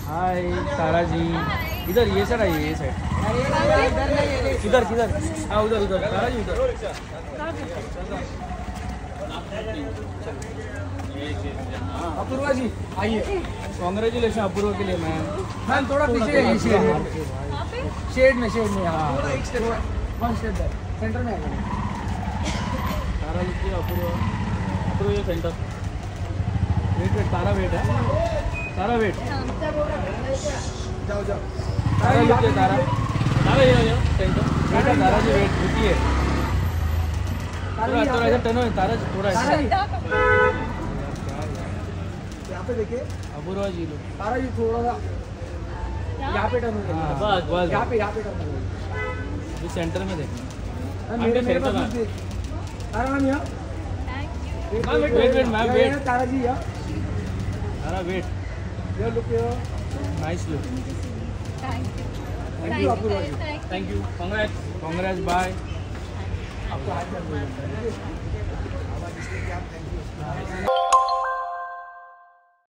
हाय तारा जी, इधर ये साइड आइए, ये साइड। किधर किधर? हाँ उधर उधर, तारा जी उधर। अपूर्वा जी आइए। कॉन्ग्रेचुलेशन अपूर्वा के लिए मैम। थोड़ा पीछे है, शेड में हाँ वन स्टेप सेंटर में आइए। तारा लिखिए अपूर्वा, अपूर्वा ये सेंटर। वेट तारा वेट है, तारा वेट। जाओ तारा लिखिए, तारा ये सेंटर वेट है। तारा जी वेट रुकिए, थोड़ा इधर टर्न हो तारा जी, थोड़ा यहाँ पे देखिए अपूर्वा जी लोग। तारा जी थोड़ा सा यहाँ पे टर्न हो, बस बस यहाँ पे टर्न हो, ये सेंटर में देखना। मेरे पास तारा मैम यहाँ wait ma'am wait. Tara ji यहाँ, Tara wait. Your look nice look. Thank you Apoorva ji, thank you. Congress bye. आपको हाथ